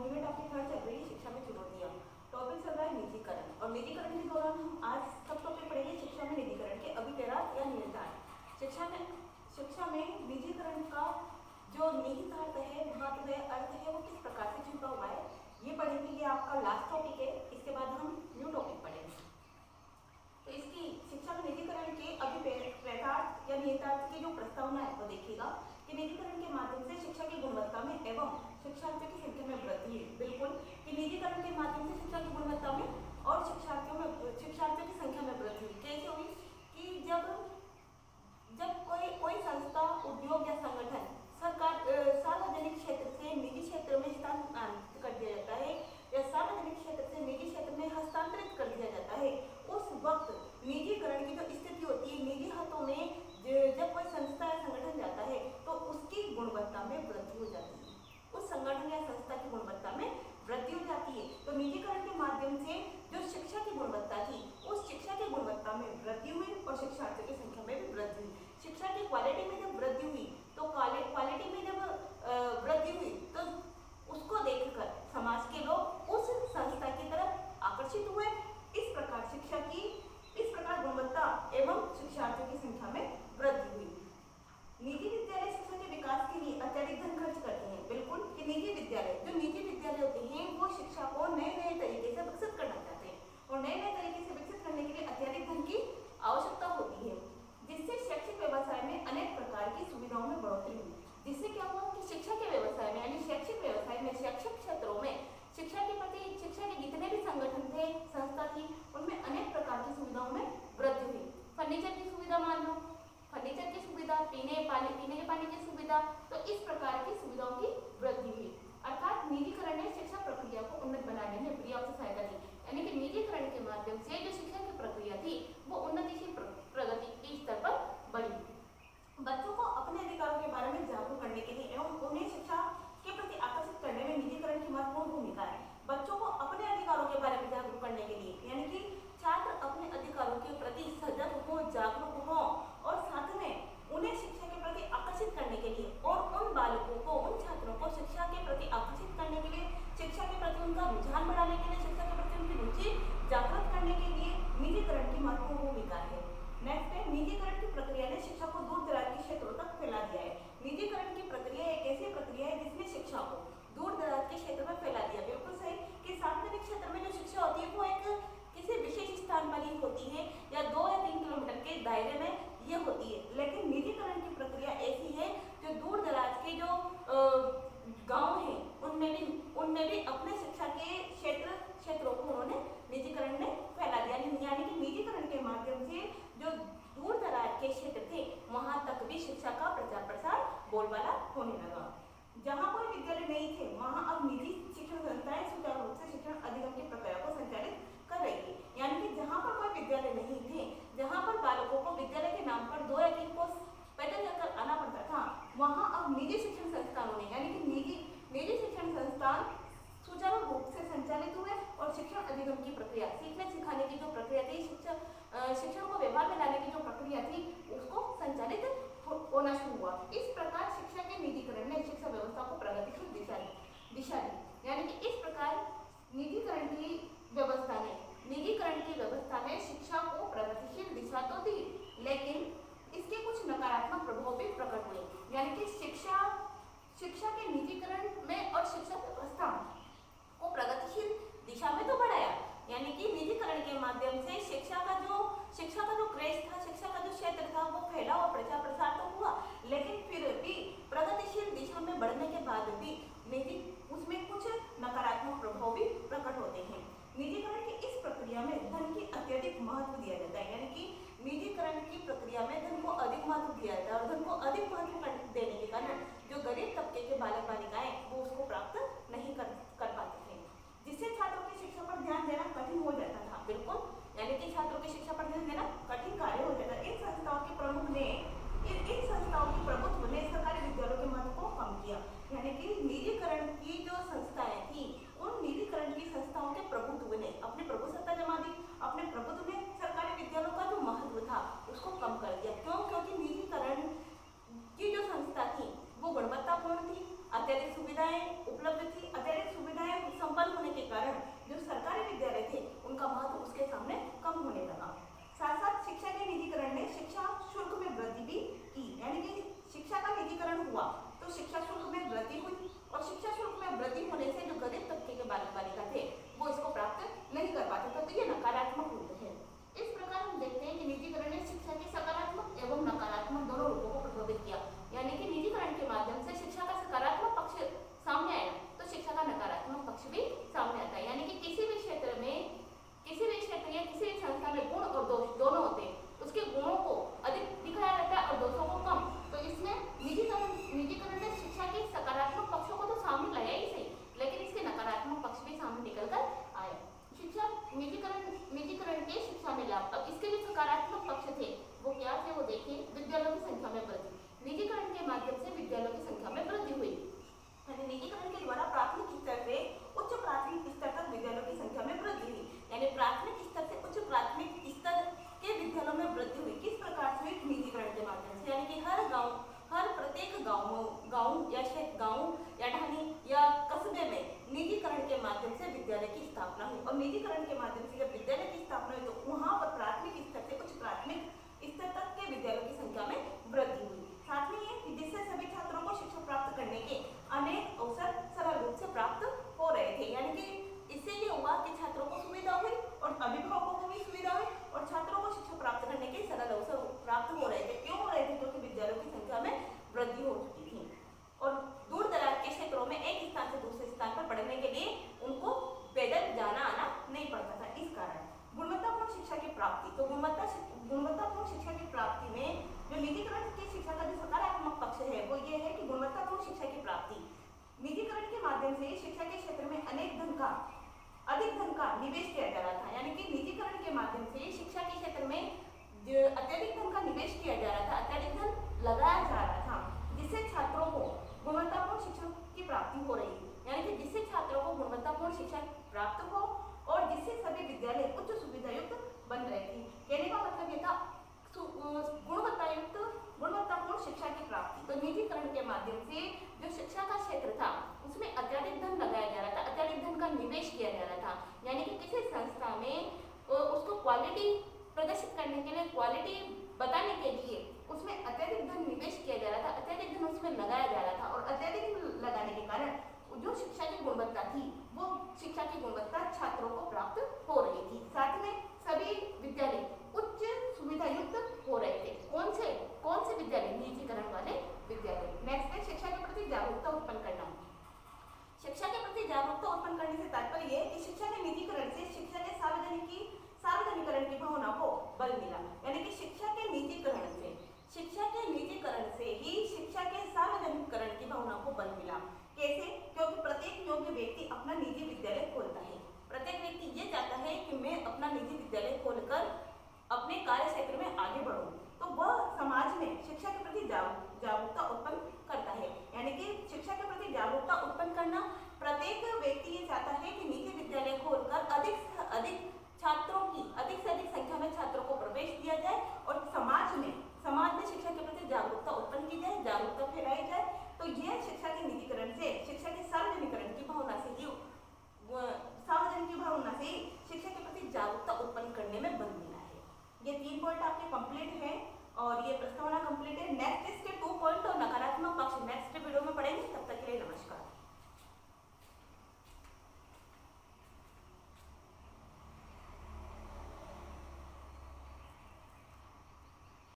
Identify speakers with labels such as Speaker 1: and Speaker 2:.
Speaker 1: Unit आपकी third चल रही है शिक्षा में चुनौतियाँ। टॉपिक चल रहा है निजीकरण, और निजीकरण के दौरान हम आज सब टॉपिक पढ़ेंगे शिक्षा में निजीकरण के अभिप्राय या निहितार्थ। शिक्षा में निजीकरण का जो निहितार्थ है, महत्व है, अर्थ है, वो किस प्रकार से छुपा हुआ है, ये पढ़ेंगे। ये आपका लास्ट टॉपिक है। इसके बाद हम न्यू टॉपिक पढ़ेंगे। तो इसकी शिक्षा में निजीकरण के अभिप्राय या निहितार्थ की जो प्रस्तावना है वो देखिएगा कि निजीकरण के माध्यम से शिक्षा की गुणवत्ता में एवं शिक्षार्थियों की संख्या में वृद्धि है। बिल्कुल कि निजीकरण के माध्यम से शिक्षा की गुणवत्ता में और शिक्षार्थियों की संख्या में वृद्धि हुई। कैसे हुई कि जब कोई संस्था, उद्योग या संगठन सार्वजनिक क्षेत्र से निजी क्षेत्र में स्थानांतरित कर दिया जाता है या सार्वजनिक क्षेत्र से निजी क्षेत्र में हस्तांतरित कर दिया जाता है, उस वक्त निजीकरण की जो स्थिति होती है, निजी हाथों में जब कोई संस्था या संगठन जाता है तो उसकी गुणवत्ता में वृद्धि हो जाती है, उस संगठन या संस्था की गुणवत्ता में वृद्धि हो जाती है। तो निजीकरण के माध्यम से जो शिक्षा की गुणवत्ता थी, उस शिक्षा की गुणवत्ता में वृद्धि हुई और शिक्षार्थियों की संख्या में भी वृद्धि हुई। शिक्षा की क्वालिटी में जब वृद्धि हुई तो क्वालिटी में जब वृद्धि हुई तो उसको देखकर समाज के लोग उस संस्था की तरफ आकर्षित हुए। इस प्रकार गुणवत्ता एवं शिक्षार्थियों की संख्या में वृद्धि हुई। निजी विद्यालय शिक्षा के विकास के लिए अत्यधिक धन खर्च करते हैं। बिल्कुल कि निजी विद्यालय होते हैं वो शिक्षा को नए तरीके से विकसित करना चाहते हैं, और नए तरीके से विकसित करने के लिए अत्यधिक धन की आवश्यकता होती है, जिससे शैक्षिक व्यवसाय में अनेक प्रकार की सुविधाओं में बढ़ोतरी हुई। जिससे क्या हुआ कि शिक्षा के व्यवसाय में यानी शैक्षिक व्यवसाय में, शैक्षिक क्षेत्रों में शिक्षा के जितने भी संगठन थे, संस्था थी, उनमें अनेक प्रकार की सुविधाओं में वृद्धि हुई। फर्नीचर की सुविधा मान लो, फर्नीचर की सुविधा, पीने के पानी की सुविधा, तो इस प्रकार की सुविधाओं की वृद्धि हुई। अर्थात निजीकरण ने शिक्षा प्रक्रिया को उन्नत बनाने में पर्याप्त सहायता की। यानी कि निजीकरण के माध्यम से जो शिक्षा की प्रक्रिया थी वो उन्नतिशील प्रगति के स्तर पर बढ़ी। बच्चों को अपने अधिकारों के बारे में जागरूक करने के लिए एवं उन्हें शिक्षा के प्रति आकर्षित करने में निजीकरण की महत्वपूर्ण भूमिका है। बच्चों को अपने अधिकारों के बारे में जागरूक करने के लिए, यानी कि छात्र अपने अधिकारों के प्रति सजग हो, जागरूक हो, और साथ में उन्हें शिक्षा के प्रति आकर्षित करने के लिए और उन बालकों को, उन छात्रों को शिक्षा के प्रति आकर्षित करने के लिए, शिक्षा के प्रति उनका रुझान बढ़ाने के लिए, शिक्षा के प्रति उनकी रुचि जागृत करने के लिए निजीकरण की महत्वपूर्ण भूमिका है। नेक्स्ट है, निजीकरण की प्रक्रिया ने शिक्षा को दूर दराज के क्षेत्रों तक फैला दिया है। निजीकरण की प्रक्रिया एक ऐसी प्रक्रिया है जिसने शिक्षा को दूर दराज के क्षेत्र में फैला दिया। बिल्कुल सही कि सार्वजनिक क्षेत्र में जो शिक्षा होती है वो एक किसी विशेष स्थान पर ही होती है या 2 या 3 किलोमीटर के दायरे में ये होती है, लेकिन निजीकरण की प्रक्रिया ऐसी है जो दूर दराज के जो गांव हैं उनमें भी अपने शिक्षा के क्षेत्रों को उन्होंने निजीकरण ने फैला दिया। यानी कि निजीकरण के माध्यम से जो दूर दराज के क्षेत्र थे वहां तक भी शिक्षा का प्रचार प्रसार बोलबाला होने लगा। जहां कोई विद्यालय नहीं थे वहां अब निजी शिक्षण संस्थाएं सुचारू रूप से शिक्षण अधिगम की प्रक्रिया को संचालित कर रही थी। यानी कि जहां पर कोई विद्यालय नहीं थे, जहां पर बालकों को विद्यालय के नाम पर 2 या 3 कोस पैदल चलकर आना पड़ता था, वहां अब निजी शिक्षण संस्थानों ने, यानी कि निजी शिक्षण संस्थान सुचारू रूप से संचालित हुए और शिक्षण अधिगम की प्रक्रिया, सीखने सिखाने की जो प्रक्रिया थी, शिक्षण को व्यवहार में लाने की जो प्रक्रिया थी, उसको संचालित होना शुरू हुआ। इस प्रकार शिक्षा के निजीकरण ने शिक्षा व्यवस्था को प्रगतिशील दिशा दी। यानी कि इस प्रकार निजीकरण की व्यवस्था ने शिक्षा को प्रगतिशील दिशा तो दी, लेकिन इसके कुछ नकारात्मक प्रभाव भी प्रकट हुए। यानी कि शिक्षा के निजीकरण में और शिक्षा व्यवस्था को प्रगतिशील दिशा में तो बढ़ाया, यानी कि निजीकरण के माध्यम से शिक्षा का जो क्रेज था, शिक्षा का जो क्षेत्र था वो फैला और प्रचार प्रसार तो हुआ, लेकिन फिर भी प्रगतिशील दिशा में बढ़ने के बाद भी उसमें कुछ नकारात्मक प्रभाव भी प्रकट होते हैं। निजीकरण की इस प्रक्रिया में धन की अत्यधिक महत्व दिया जाता है। यानी कि निजीकरण की प्रक्रिया में धन को अधिक महत्व दिया जाता है, और धन को अधिक महत्व देने के कारण जो गरीब तबके के बालक बालिकाएं वो उसको प्राप्त नहीं कर पाते थे, जिससे छात्रों की शिक्षा पर ध्यान देना कठिन हो जाता था। बिल्कुल, यानी कि छात्रों की शिक्षा पर ध्यान देना कठिन कार्य हो जाता। इन संस्थाओं के प्रभुत्व ने सरकारी विद्यालयों के महत्व को कम किया। यानी कि निजीकरण की जो संस्थाएं थी, उन निजीकरण की संस्थाओं के प्रभुत्व ने अपनी प्रभुसत्ता जमा दी। अपने प्रभुत्व ने सरकारी विद्यालयों का जो महत्व था उसको कम कर दिया। क्यों? क्योंकि निजीकरण की जो संस्था थी वो गुणवत्तापूर्ण थी, अत्यधिक
Speaker 2: विद्यालयों की संख्या में वृद्धि। निजीकरण के माध्यम से विद्यालयों की संख्या में वृद्धि हुई।
Speaker 1: यानी निजीकरण के द्वारा प्राथमिक स्तर से उच्च प्राथमिक स्तर तक विद्यालयों की संख्या में वृद्धि हुई। यानी प्राथमिक स्तर से उच्च प्राथमिक स्तर के विद्यालयों में वृद्धि हुई। किस प्रकार से? निजीकरण के माध्यम से। यानी कि हर प्रत्येक गाँव या ढाणी या कस्बे में निजीकरण के माध्यम से विद्यालय की स्थापना हुई। और निजीकरण के माध्यम से जब विद्यालय की स्थापना हुई तो वहाँ पर प्राथमिक स्तर से उच्च प्राथमिक स्तर तक के विद्यालयों की संख्या में वृद्धि हुई। साथ में ये जिससे सभी छात्रों को शिक्षा प्राप्त करने के अनेक अवसर सरल रूप से प्राप्त हो रहे थे। यानी कि इससे ये हुआ कि छात्रों को सुविधा हुई और अभिभावकों को भी सुविधा हुई और छात्रों को शिक्षा प्राप्त करने के सरल अवसर प्राप्त हो रहे थे। क्यों हो रहे थे? क्योंकि विद्यालयों की संख्या में वृद्धि हो चुकी थी और दूर दराज के क्षेत्रों में एक स्थान से दूसरे स्थान पर पढ़ने के लिए उनको पैदल जाना आना नहीं पड़ता था। इस कारण गुणवत्तापूर्ण शिक्षा की प्राप्ति। तो गुणवत्तापूर्ण शिक्षा की प्राप्ति में जो निजीकरण की शिक्षा का जो सकारात्मक पक्ष है वो ये है कि गुणवत्तापूर्ण शिक्षा की प्राप्ति। निजीकरण के माध्यम से शिक्षा के क्षेत्र में अधिक धन का निवेश किया जा रहा था। यानी कि निजीकरण के माध्यम से शिक्षा के क्षेत्र में अत्यधिक धन का निवेश किया जा रहा था, अत्यधिक धन लगाया जा रहा था, जिससे छात्रों को गुणवत्तापूर्ण शिक्षा की प्राप्ति हो रही है। यानी कि जिससे छात्रों को गुणवत्तापूर्ण शिक्षा प्राप्त हो और जिससे सभी विद्यालय उच्च सुविधा युक्त बन रहे थे। कहने का मतलब ये था गुणवत्तापूर्ण शिक्षा की प्राप्ति। तो निजीकरण के माध्यम से जो शिक्षा का क्षेत्र था उसमें अत्यधिक धन लगाया जा रहा था, अत्यधिक धन का निवेश किया जा रहा था। यानी कि किसी संस्था में उसको क्वालिटी प्रदर्शित करने के लिए, क्वालिटी बताने के लिए उसमें अत्यधिक धन निवेश किया जा रहा था, अत्यधिक धन उसमें लगाया जा रहा था और अत्यधिक लगाने के कारण जो शिक्षा की गुणवत्ता थी वो शिक्षा की गुणवत्ता छात्रों को प्राप्त हो रही थी। साथ में सभी विद्यालय उच्च सुविधा युक्त हो रहे थे। कौन से विद्यालय? निजीकरण वाले विद्यालय। नेक्स्ट है शिक्षा के प्रति जागरूकता उत्पन्न करना। शिक्षा के प्रति जागरूकता उत्पन्न करने से तात्पर्य है कि शिक्षा के निजीकरण से शिक्षा के सार्वजनिकरण की भावना को बल मिला। यानी कि शिक्षा के निजीकरण से ही शिक्षा के सार्वजनिकरण की भावना को बल मिला। कैसे? क्योंकि प्रत्येक योग्य व्यक्ति अपना निजी विद्यालय खोलता है। प्रत्येक व्यक्ति ये चाहता है कि मैं अपना निजी विद्यालय खोलकर अपने कार्य क्षेत्र में आगे बढ़ूं, तो वह समाज में शिक्षा के प्रति जागरूकता उत्पन्न करता है। यानी कि शिक्षा के प्रति जागरूकता उत्पन्न करना, प्रत्येक व्यक्ति ये